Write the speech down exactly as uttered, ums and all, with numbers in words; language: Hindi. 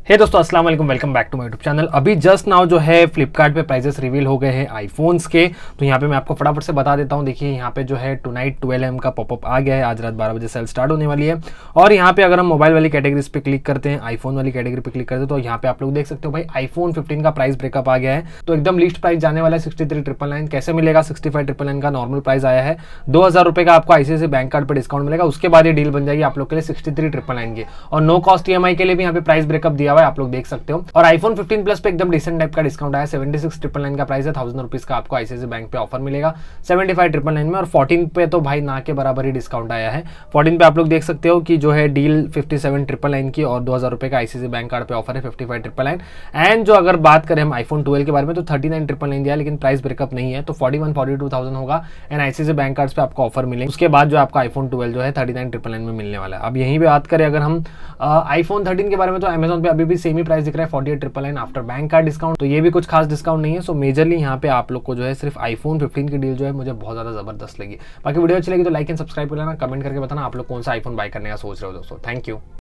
हे hey दोस्तों, अस्सलाम वालेकुम, welcome back to my YouTube channel. अभी जस्ट नाउ जो है फ्लिपकार्ट पे प्राइजेस रिवील हो गए हैं आईफोन्स के। तो यहाँ पे मैं आपको फटाफट से बता देता हूँ। देखिए यहाँ पे जो है टू नाइट ट्वेल्व एम का पॉपअप आ गया है। आज रात बारह बजे सेल स्टार्ट होने वाली है। और यहाँ पे अगर हम मोबाइल वाली कैटेगरीज पे क्लिक करते हैं, आईफोन वाली कैटेगरी पे क्लिक करते हैं, तो यहाँ पे आप लोग देख सकते हो भाई आईफोन फिफ्टीन का प्राइस ब्रेकअप आ गया है। तो एकदम लिस्ट प्राइस जाने वाला है सिक्सटी थ्री ट्रिपल नाइन। कैसे मिलेगा? सिक्सटी फाइव ट्रिपल नाइन का नॉर्मल प्राइस आया है। दो हजार रुपये का आपको आईसीआईसीआई बैंक कार्ड पर डिस्काउंट मिलेगा। उसके बाद ये डील बन जाएगी आप लोग के लिए सिक्सटी थ्री ट्रिपल नाइन की। और नो कॉस्ट ईएमआई के लिए भी यहाँ पे प्राइस ब्रेकअप दिया हुआ है, आप लोग देख सकते हो। और आईफोन फिफ्टीन प्लस पे एकदम डिसेंट टाइप का डिस्काउंट आया। सेवेंटी सिक्स ट्रिपल नाइन का प्राइस है। थाउजेंड रुपीज का आपको आईसीआईसीआई बैंक पे ऑफर मिलेगा सेवेंटी फाइव ट्रिपल नाइन में। और फोर्टीन पे तो भाई ना के बराबर ही डिस्काउंट आया है। फोर्टीन पे आप लोग देख सकते हो कि जो है deal fifty seven triple nine की और दो हजार रुपए का आईसीआईसीआई बैंक कार्ड पे ऑफर है fifty five triple nine. And जो अगर बात करें हम आईफोन ट्वेल्व के बारे में, तो थर्टी नाइन ट्रिपल नाइन दिया, लेकिन प्राइस ब्रेकअप नहीं है। तो forty one forty two thousand होगा एंड आईसीआईसीआई बैंक कार्ड पे आपको ऑफर मिलेगा। उसके बाद जो आपका आईफोन ट्वेल्व जो है थर्टी नाइन ट्रिपल नाइन में मिलने वाला है। अब यहीं पे बात करें अगर हम आईफोन थर्टीन के बारे में, तो अमेजॉन पे अभी भी सेम ही प्राइस दिख रहा है forty eight triple nine after bank card discount. तो ये भी कुछ खास डिस्काउंट नहीं है। सो मेजरली यहाँ पे आप लोग को जो है सिर्फ आईफोन फिफ्टीन की डील जो है मुझे बहुत ज्यादा जबरदस्त लगी। बाकी वीडियो अच्छी लगी तो लाइक एंड सब्सक्राइब कर लेना, कमेंट करके बताना आप लोग कौन सा आईफोन बाय करने का सोच रहे हो दोस्तों। Thank you.